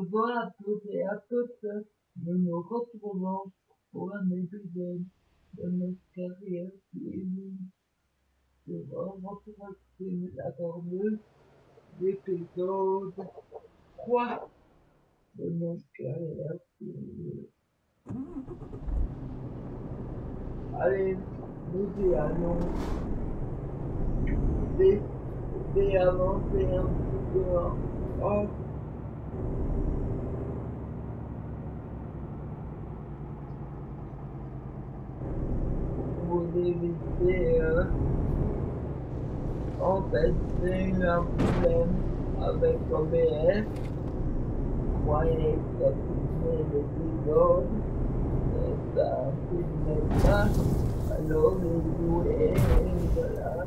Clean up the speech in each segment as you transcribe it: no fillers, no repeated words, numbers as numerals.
Bonjour à tous et à toutes, nous nous retrouvons pour un épisode de notre carrière suivie sur Reproduction la Corbeuse, l'épisode 3 de notre carrière suivie. Allez, nous y allons avancer un petit peu en vous éviter, en fait, j'ai eu un problème avec OBS. Croyez que ça filmait l'épisode, et ça filmait pas, alors j'ai joué, et voilà.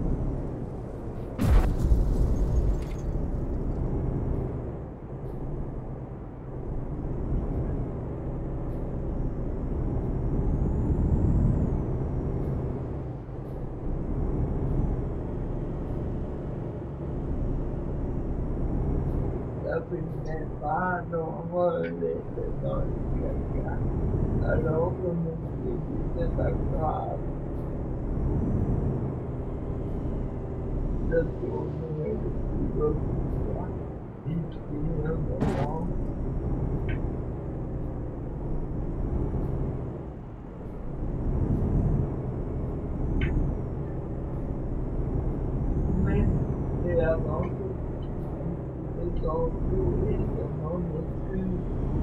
Ça filmait pas dans le caca. Alors je me suis dit, c'est pas grave, je tournerai l'épisode une fois, ici un moment. Mais c'est avant tout, c'est surtout et je m'en excuse.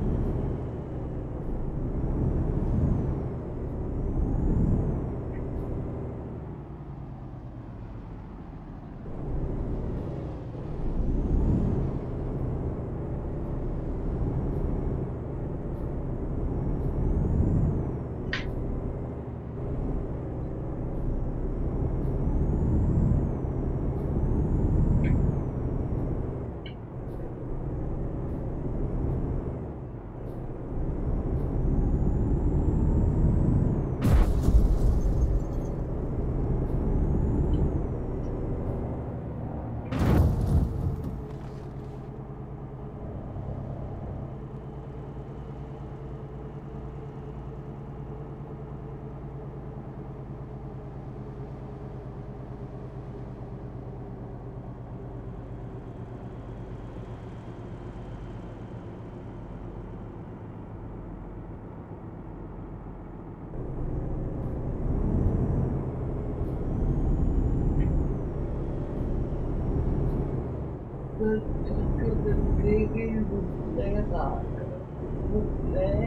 Ce que de série vous plaira, s'il vous plaît.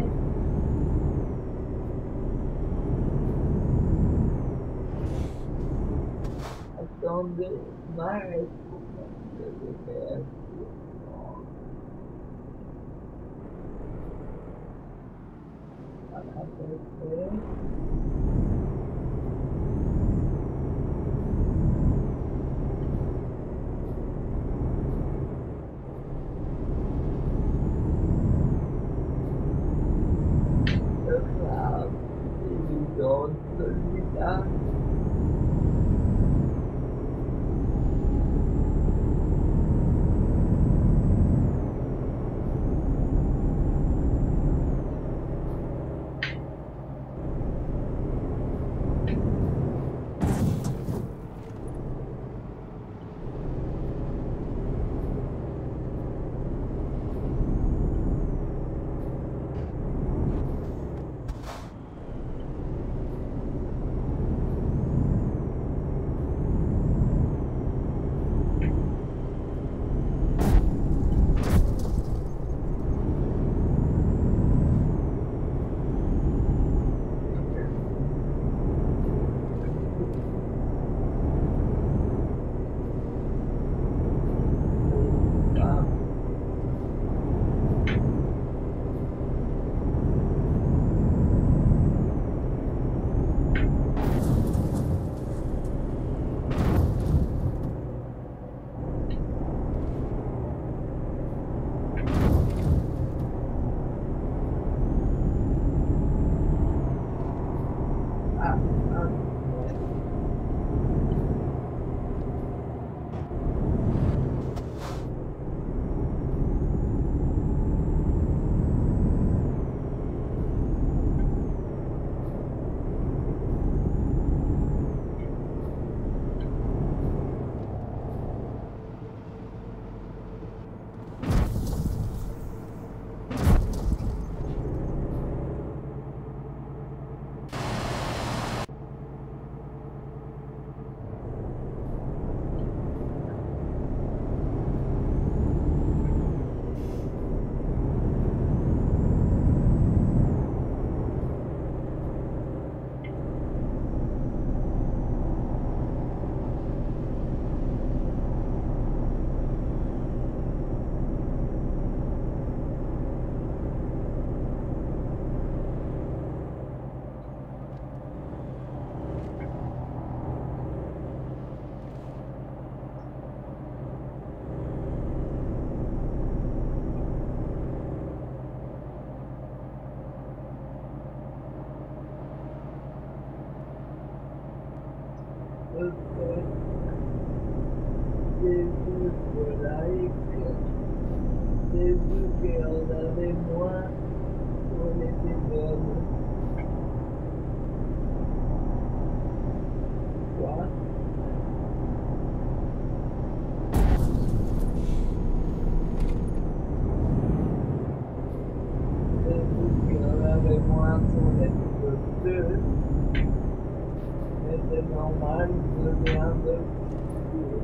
Attendez ma réponse de réaction. À peu près. Grave, évident celui-là. qu'il y en avait moins pour l'épisode 3. J'ai vu qu'il y en avait moins sur l'épisode 2. Mais c'est normal, je viens de couper.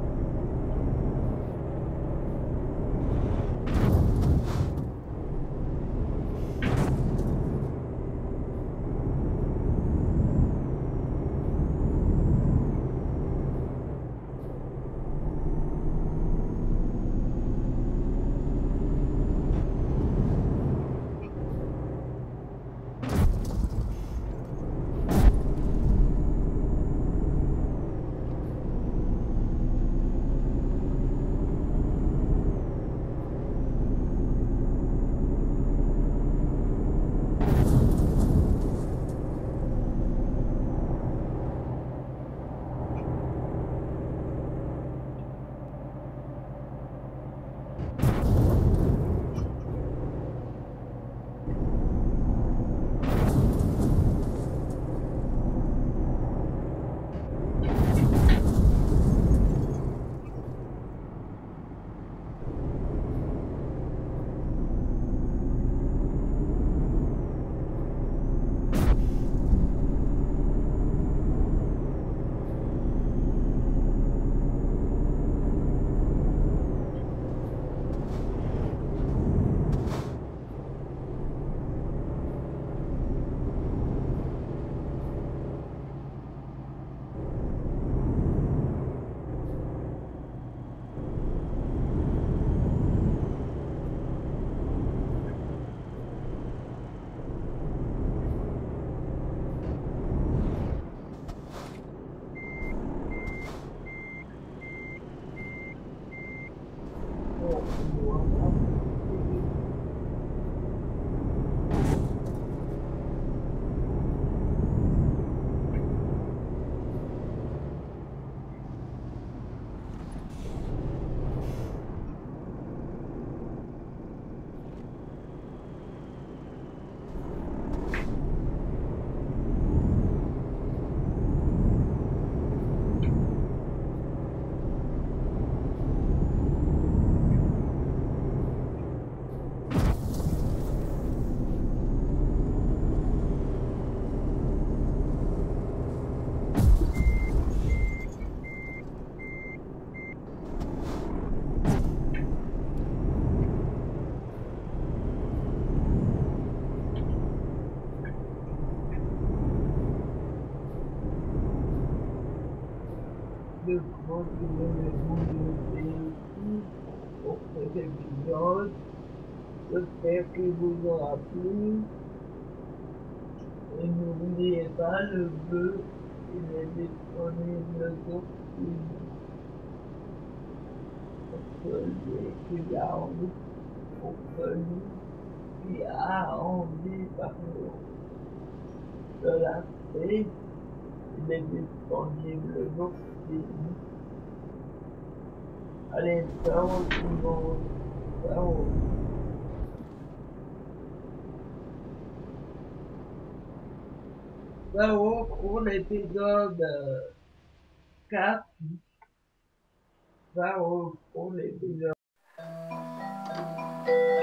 Je crois que je vais vous laisser ici pour cet épisode. J'espère qu'il vous aura plu. Et n'oubliez pas, le jeu, il est disponible sur Steam. Pour celui qui a envie, pour celui qui a envie, pardon, de l'acheter, il est disponible sur Steam. Allez, ciao tout le monde. Ciao. Ciao pour l'épisode 4. Ciao pour l'épisode